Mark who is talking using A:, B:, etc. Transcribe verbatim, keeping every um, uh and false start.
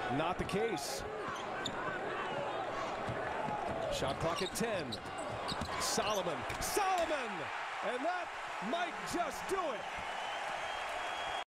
A: Not the case. Shot clock at ten. Solomon, Solomon! And that might just do it.